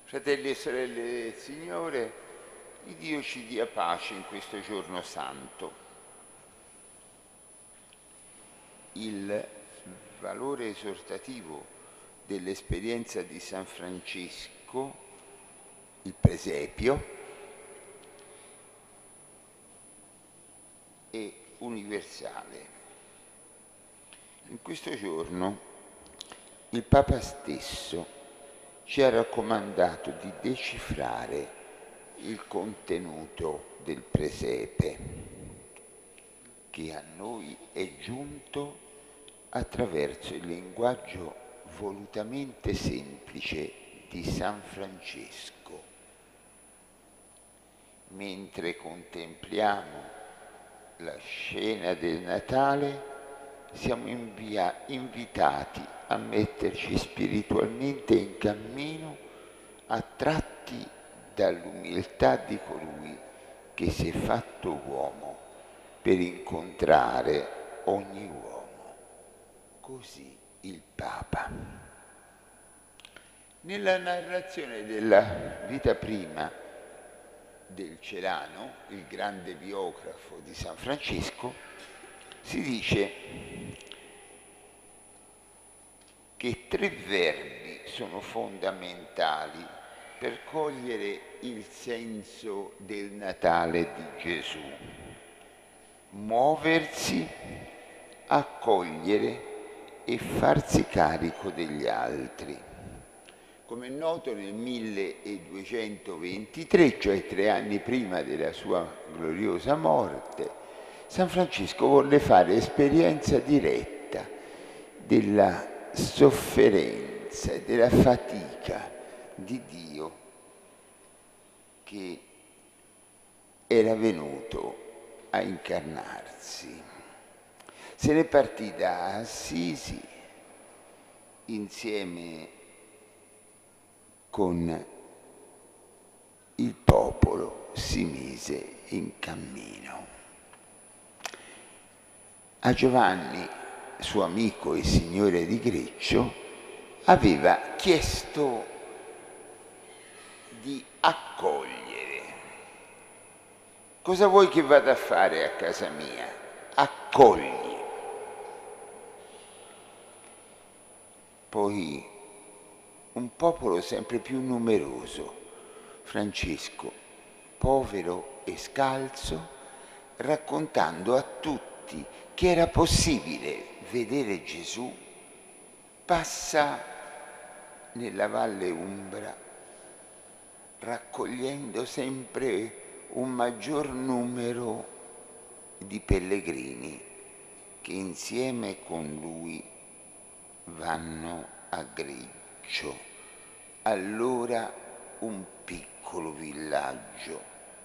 Fratelli e sorelle del Signore, il Dio ci dia pace in questo giorno santo. Il valore esortativo dell'esperienza di San Francesco, il presepio, è universale. In questo giorno il Papa stesso ci ha raccomandato di decifrare il contenuto del presepe, che a noi è giunto attraverso il linguaggio volutamente semplice di San Francesco. Mentre contempliamo la scena del Natale, siamo invitati a metterci spiritualmente in cammino, attratti dall'umiltà di colui che si è fatto uomo per incontrare ogni uomo. Così il Papa. Nella narrazione della vita prima del Celano, il grande biografo di San Francesco, si dice che 3 verbi sono fondamentali per cogliere il senso del Natale di Gesù: muoversi, accogliere e farsi carico degli altri. Come è noto, nel 1223, cioè 3 anni prima della sua gloriosa morte, San Francesco volle fare esperienza diretta della sofferenza e della fatica di Dio che era venuto a incarnarsi. Se ne partì da Assisi, insieme con il popolo si mise in cammino. A Giovanni, suo amico e signore di Greccio, aveva chiesto di accogliere. Cosa vuoi che vada a fare a casa mia? Accogli. Poi un popolo sempre più numeroso, Francesco, povero e scalzo, raccontando a tutti che era possibile vedere Gesù, passa nella Valle Umbra, raccogliendo sempre un maggior numero di pellegrini che insieme con lui vanno a Greccio, allora un piccolo villaggio.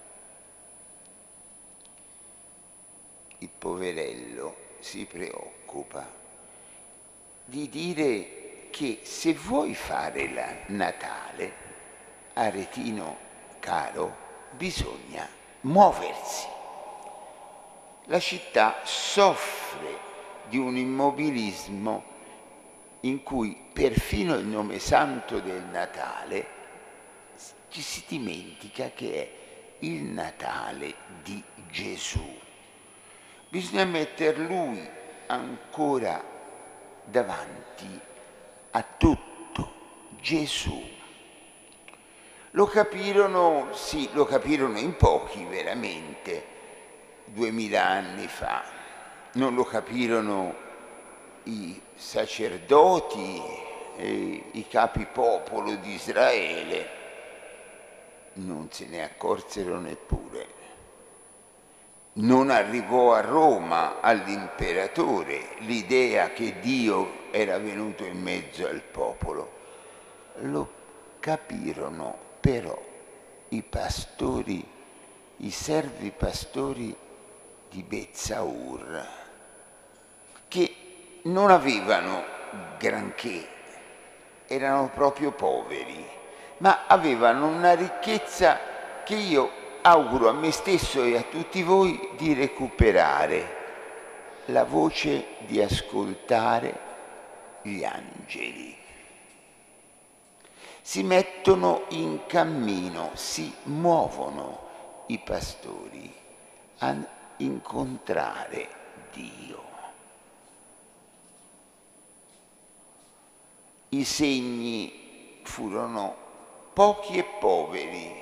Il poverello si preoccupa di dire che se vuoi fare il Natale, Aretino caro, bisogna muoversi. La città soffre di un immobilismo in cui perfino il nome santo del Natale ci si dimentica che è il Natale di Gesù. Bisogna mettere lui ancora davanti a tutto, Gesù. Lo capirono, sì, lo capirono in pochi veramente, 2000 anni fa. Non lo capirono i sacerdoti e i capipopolo di Israele, non se ne accorsero neppure. Non arrivò a Roma all'imperatore l'idea che Dio era venuto in mezzo al popolo. Lo capirono però i pastori, i servi pastori di Bezzaur, che non avevano granché, erano proprio poveri, ma avevano una ricchezza che io auguro a me stesso e a tutti voi di recuperare: la voce di ascoltare gli angeli. Si mettono in cammino, si muovono i pastori a incontrare Dio. I segni furono pochi e poveri.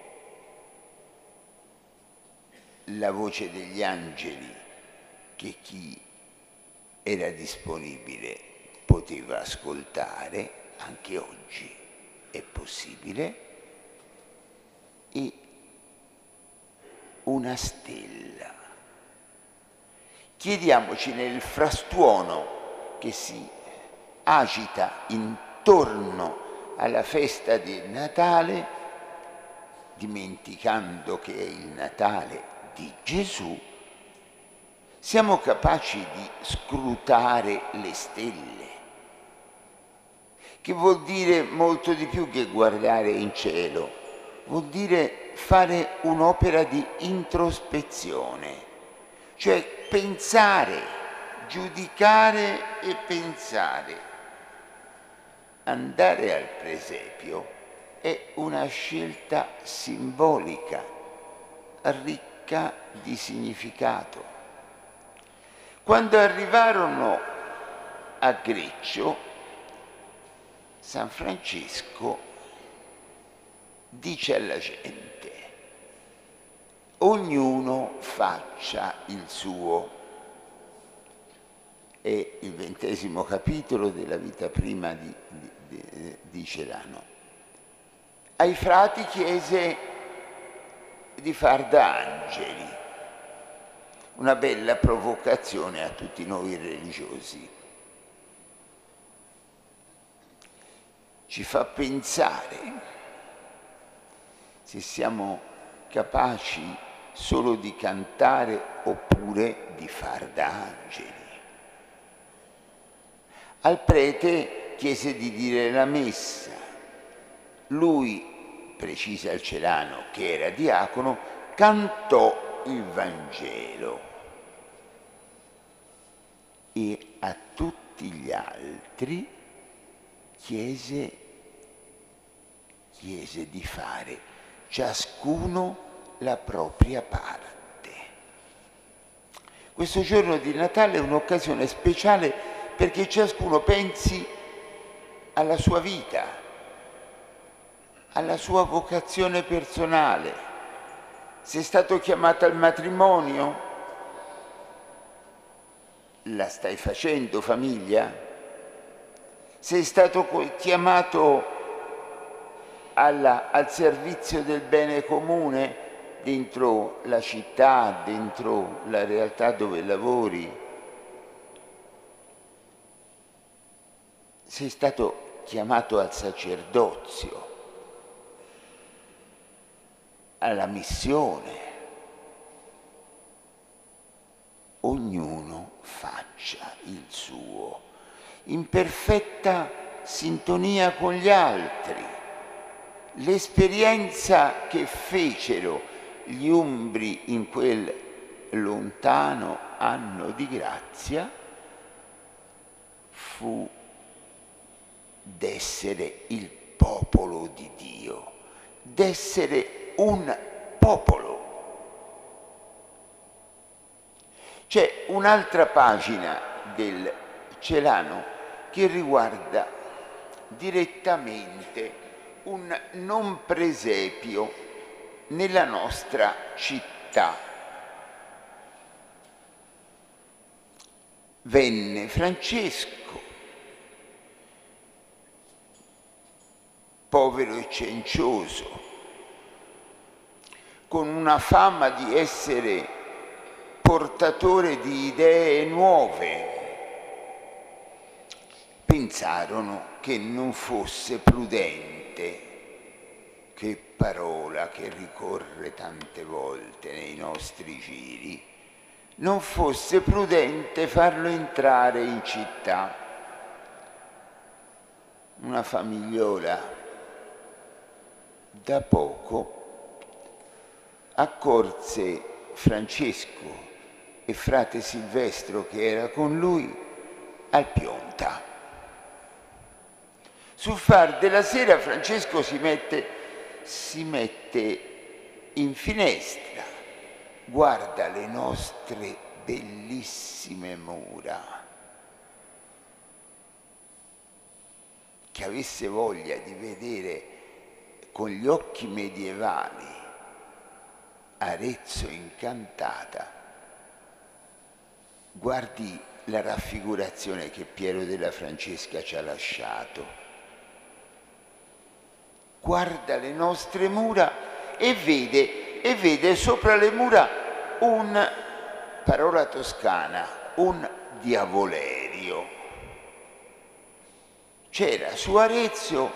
La voce degli angeli che chi era disponibile poteva ascoltare, anche oggi è possibile, e una stella. Chiediamoci nel frastuono che si agita intorno alla festa del Natale, dimenticando che è il Natale di Gesù, siamo capaci di scrutare le stelle, che vuol dire molto di più che guardare in cielo, vuol dire fare un'opera di introspezione, cioè pensare, giudicare e pensare. Andare al presepio è una scelta simbolica, ricca di significato. Quando arrivarono a Greccio, San Francesco dice alla gente: ognuno faccia il suo. È il 20° capitolo della vita prima di Celano. Ai frati chiese di far da angeli, una bella provocazione a tutti noi religiosi. Ci fa pensare se siamo capaci solo di cantare oppure di far da angeli. Al prete chiese di dire la messa. Lui, precisa il Celano, che era diacono, cantò il Vangelo e a tutti gli altri chiese di fare ciascuno la propria parte. Questo giorno di Natale è un'occasione speciale perché ciascuno pensi alla sua vita, alla sua vocazione personale. Sei stato chiamato al matrimonio? La stai facendo, famiglia? Sei stato chiamato al servizio del bene comune dentro la città, dentro la realtà dove lavori? Sei stato chiamato al sacerdozio, alla missione. Ognuno faccia il suo, in perfetta sintonia con gli altri. L'esperienza che fecero gli umbri in quel lontano anno di grazia fu d'essere il popolo di Dio, d'essere un popolo. C'è un'altra pagina del Celano che riguarda direttamente un non presepio nella nostra città. Venne Francesco, povero e cencioso, con una fama di essere portatore di idee nuove. Pensarono che non fosse prudente, che parola che ricorre tante volte nei nostri giri, non fosse prudente farlo entrare in città. Una famigliola da poco accorse Francesco e frate Silvestro, che era con lui, al Pionta. Sul far della sera Francesco si mette in finestra, guarda le nostre bellissime mura. Che avesse voglia di vedere con gli occhi medievali Arezzo incantata, guardi la raffigurazione che Piero della Francesca ci ha lasciato. Guarda le nostre mura e vede sopra le mura un, parola toscana, un diavolerio. C'era su Arezzo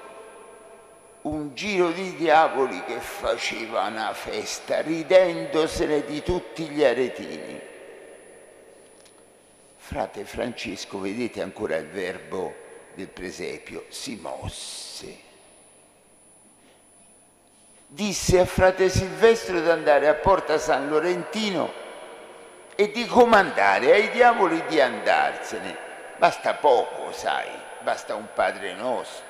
un giro di diavoli che faceva una festa, ridendosene di tutti gli aretini. Frate Francesco, vedete ancora il verbo del presepio, si mosse. Disse a frate Silvestro di andare a Porta San Lorentino e di comandare ai diavoli di andarsene. Basta poco, sai, basta un Padre Nostro.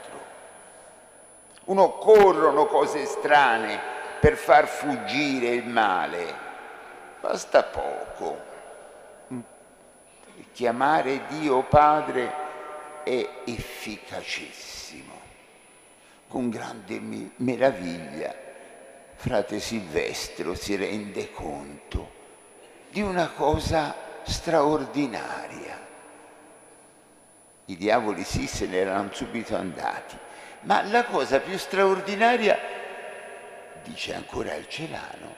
Occorrono cose strane per far fuggire il male. Basta poco. Chiamare Dio Padre è efficacissimo. Con grande meraviglia frate Silvestro si rende conto di una cosa straordinaria. I diavoli sì, se ne erano subito andati, ma la cosa più straordinaria, dice ancora il Celano,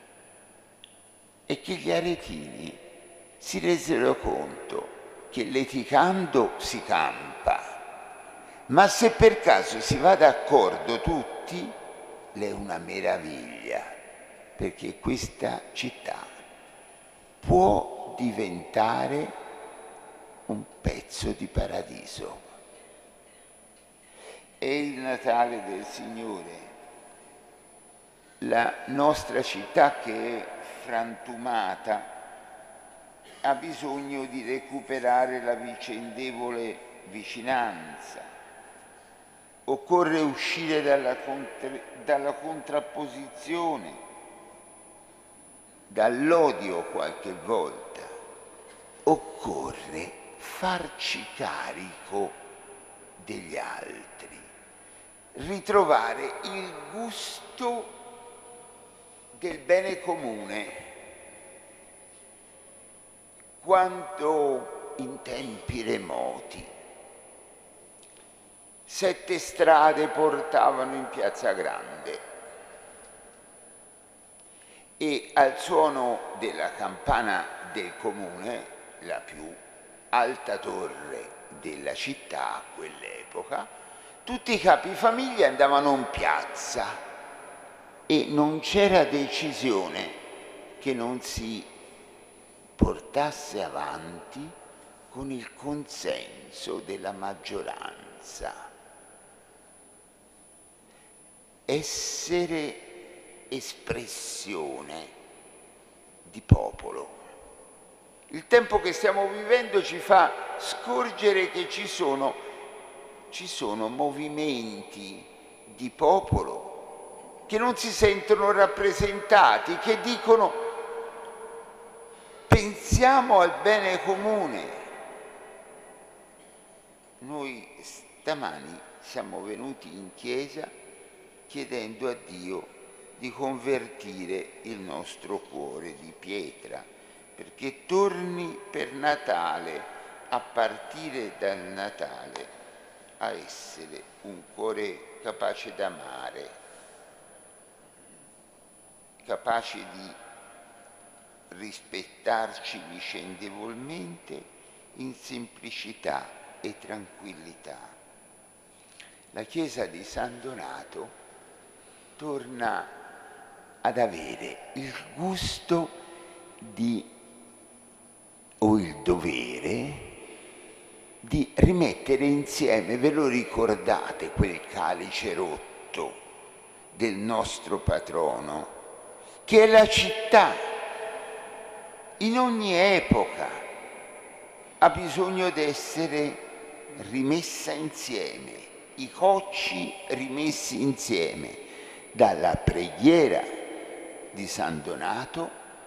è che gli aretini si resero conto che leticando si campa, ma se per caso si va d'accordo tutti, è una meraviglia, perché questa città può diventare un pezzo di paradiso. È il Natale del Signore, la nostra città che è frantumata ha bisogno di recuperare la vicendevole vicinanza. Occorre uscire dalla contrapposizione, dall'odio qualche volta. Occorre farci carico degli altri, ritrovare il gusto del bene comune. Quando in tempi remoti 7 strade portavano in Piazza Grande e al suono della campana del comune, la più alta torre della città a quell'epoca, tutti i capifamiglia andavano in piazza e non c'era decisione che non si portasse avanti con il consenso della maggioranza. Essere espressione di popolo. Il tempo che stiamo vivendo ci fa scorgere che ci sono movimenti di popolo che non si sentono rappresentati, che dicono pensiamo al bene comune. Noi stamani siamo venuti in chiesa chiedendo a Dio di convertire il nostro cuore di pietra, perché torni per Natale, a partire dal Natale, a essere un cuore capace d'amare, capace di rispettarci vicendevolmente in semplicità e tranquillità. La chiesa di San Donato torna ad avere il gusto o il dovere di rimettere insieme, ve lo ricordate, quel calice rotto del nostro patrono, che è la città in ogni epoca ha bisogno di essere rimessa insieme i cocci rimessi insieme dalla preghiera di San Donato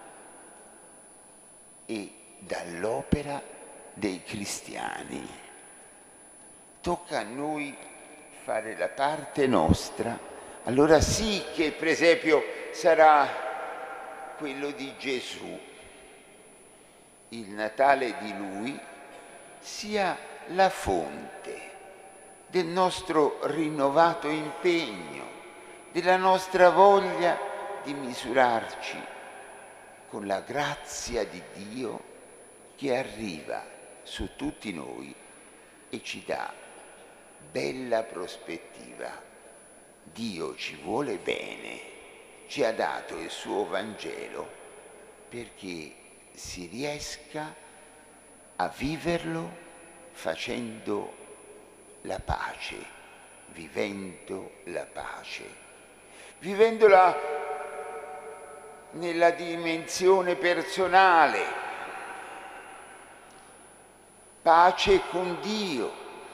e dall'opera dei cristiani. Tocca a noi fare la parte nostra, allora sì che il presepio sarà quello di Gesù, il Natale di Lui sia la fonte del nostro rinnovato impegno, della nostra voglia di misurarci con la grazia di Dio che arriva su tutti noi e ci dà bella prospettiva. Dio ci vuole bene, ci ha dato il suo Vangelo perché si riesca a viverlo facendo la pace, vivendo la pace, vivendola nella dimensione personale, pace con Dio,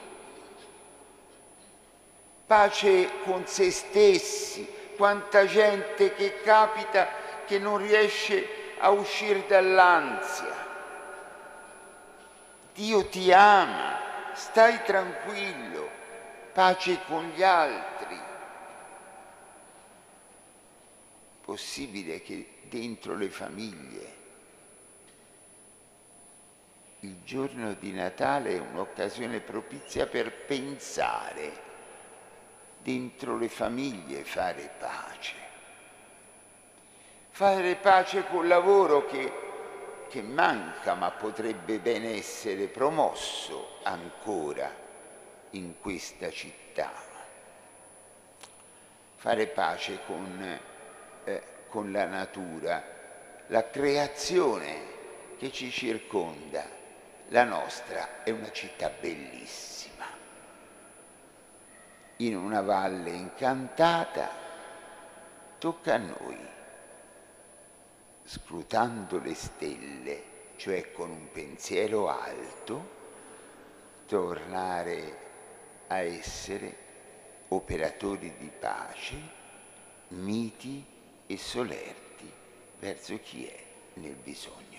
pace con se stessi. Quanta gente che capita che non riesce a uscire dall'ansia. Dio ti ama, stai tranquillo, pace con gli altri. Possibile che dentro le famiglie il giorno di Natale è un'occasione propizia per pensare dentro le famiglie, fare pace col lavoro che manca ma potrebbe ben essere promosso ancora in questa città. Fare pace con la natura, la creazione che ci circonda. La nostra è una città bellissima, in una valle incantata. Tocca a noi, scrutando le stelle, cioè con un pensiero alto, tornare a essere operatori di pace, miti e solerti verso chi è nel bisogno.